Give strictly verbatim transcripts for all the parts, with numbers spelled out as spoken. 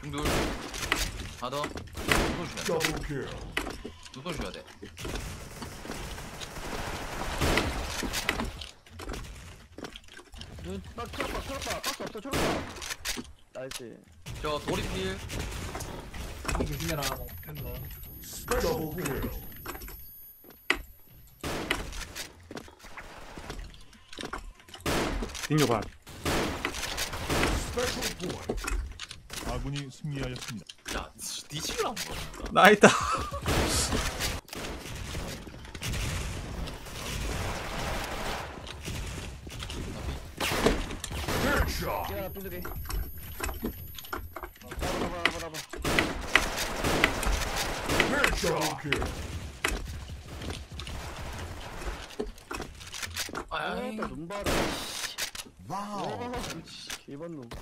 중둘 하나 더. 누구 줘야 돼? 누구 줘야 돼? 눈, 박, 초록박, 초록박, 박스 없어, 초록박. 나이스. 저 도리필. 조심해라. 캔다. 딩요반. 아군이 승리하였습니다. 야, 니치를 안 먹어. 나 있다. 야, 빈두개. 봐봐, 봐봐, 봐봐. 아이, 아, 눈 봐라. 와우. 개반 놈.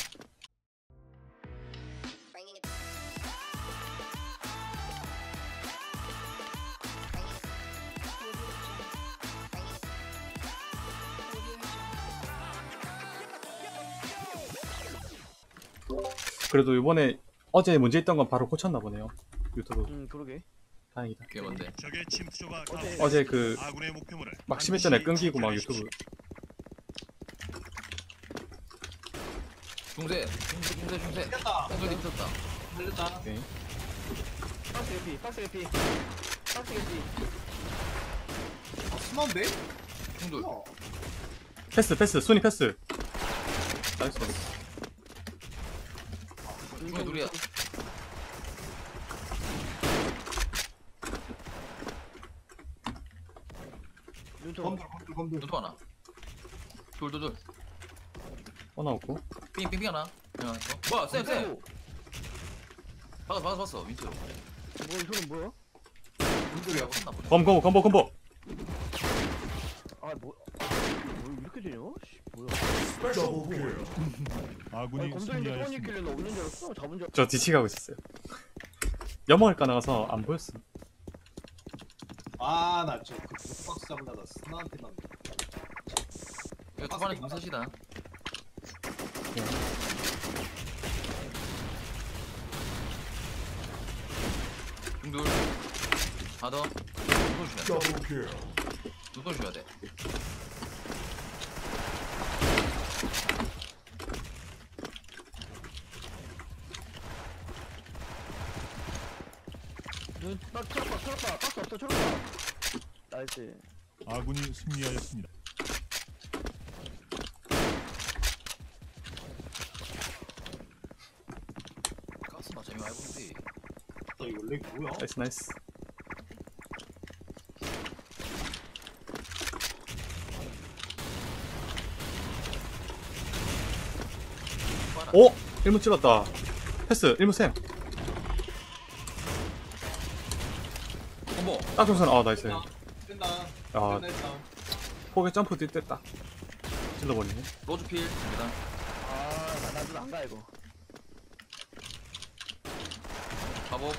그래도 이번에 어제 문제 있던 건 바로 고쳤나 보네요. 유튜브. 응, 그러게. 다행이다. 그게 뭔데? 적의 침투조가 어제- 어제 그 아군의 목표물을 막 심했 전에 반드시 끊기고 막 적절히 유튜브. 중세, 중세, 중세, 중세. 깼다. 중세 있었다. 들렸다. 오케이. 박스 개피, 박스 개피. 박스 개피. 아, 스마운데? 중둘. 어. 패스 패스 순위 패스. 나이스. 중에 둘이야. 눈통. 검들, 검들, 검들. 누구 하나? 둘, 둘, 둘. 하나 없고. 삥, 삥, 삥 하나. 그냥 어? 뭐야, 쌤, 쌤. 뭐, 박았어, 박았어, 박았어. 윈트로. 이 소리 뭐야? 검들이야. 나 보네. 검 검보 검보 검보. 아, 뭐, 뭐 이렇게 되냐? 씨, 뭐야? 아군이 아니, 검정인데 소원이 승리하였습니다. 길래 나 없는 줄 알았어. 잡은 줄. 저 뒤치 가고 있었어요. 연막을 까나가서 안 보였어. 아, 나 저 그 북박스 잡으려다 스나한테만. 이거 초반에 공사시다. 중둘 하나 더. 누구 줘야 돼? 누구 줘야 돼? 눈, 박, 초록박, 초록박, 박스 없어, 초록박. 나이스. 아군이 승리하였습니다. 가스 맞아, 이거 알고 있지. 너 이거 원래 뭐야? 나이스 나이스. 봐라. 오! 일문 찍었다. 패스 일문 쌤. 콤보. 딱 중선. 아 나이스. 뜬다. 아 뜬다 했다. 폭에 점프 뛰었다. 찔러버리네. 로즈필. 계단. 아, 나, 나도 안 가, 이거. 가복.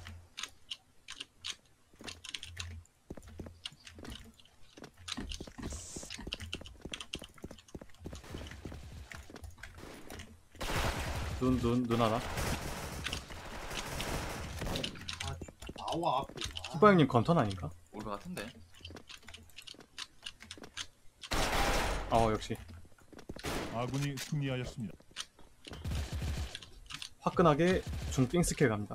눈 눈 눈 하나. 아, 나와 앞에. 아. 후바 형님 건턴 아닌가? 올 것 같은데. 어 역시 아군이 승리하였습니다. 화끈하게 중빙 스킬 갑니다.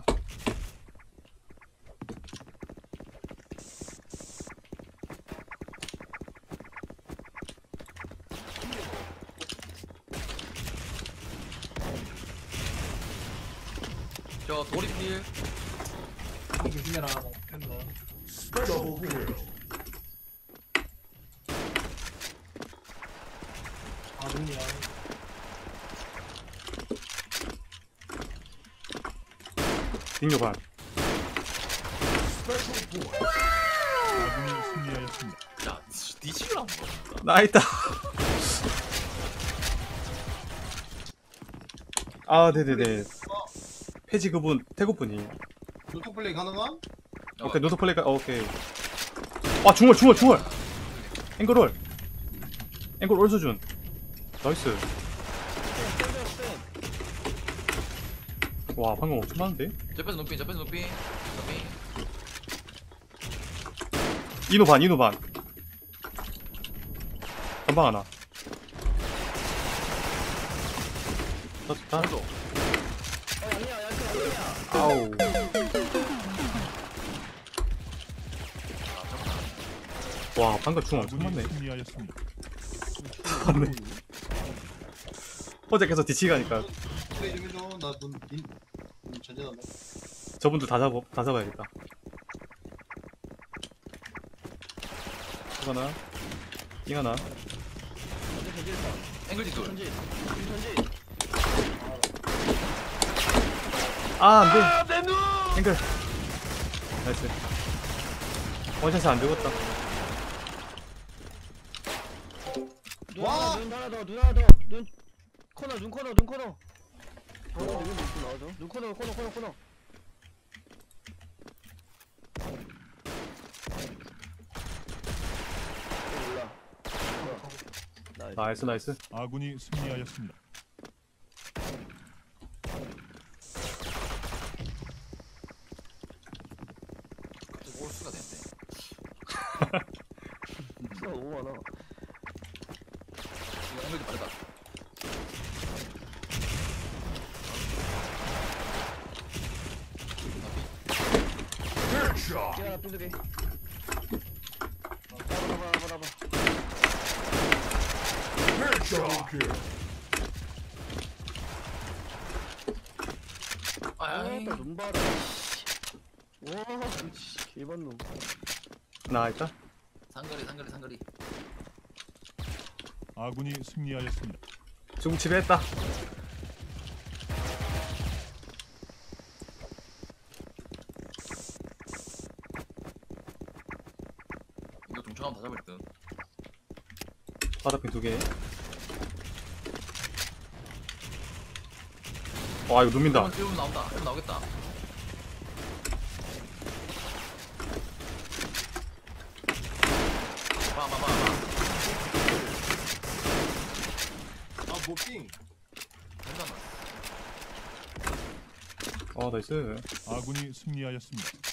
저 도리필. 조심해라. 캔다. 아, 눈이야. 딩요반. 아군이 승리하였습니다. 야, 니치를 안 먹어. 나 있다. 아 네네네. 폐지 그분 태국분이에요. 노트 플레이 가능함? 오케이 노트 플레이가 어, 오케이. 아 중월 중월 중월. 앵글롤. 앵글 올 수준. 나이스. 와 방금 엄청난데? 저패스 높이 저패스 높이 높이. 이노 반 이노 반 전방 하나 좋다. 오른쪽. 어 아니야 야 아니야. 아우 와 방금 중 엄청 아군이 많네. 승리하였습니다. 맞네. 어제 계속 뒤치기 가니까 플레이 좀 해줘. 나눈 전진한다. 저분들 다 잡아 다 잡아야겠다. 이거 하나 잉 하나 전지 있다. 앵글 뒤돌. 전지. 전지. 아 안돼 아내 눈. 앵글 나이스 원샷이 안 죽었다. 눈 와! 하나 눈 하나 더눈 하나 더눈 코너 눈 코너 눈 코너. 방금 눈 있고 나와줘. 눈 코너 코너 코너 코너. 몰라. 나이스. 나이스 나이스. 아군이 승리하였습니다. 갑자기 올 수가 됐네. 수가 너무 많아. 이거 앵글도 빠르다. 야 삐두개. 봐봐 봐봐 봐봐. 아이. 아따 눈 봐라. 와 그렇지 개반놈. 나 있다. 상거리 상거리 상거리. 아군이 승리하였습니다. 지금 지배했다. 이거 동창하면 다 잡을 듯. 바닥핀 두 개. 와 이거 눕는다. 일본 일본 나온다. 일본 나오겠다. 봐봐봐. 아 모핑. 잠깐만. 어 나이스. 아군이 승리하였습니다.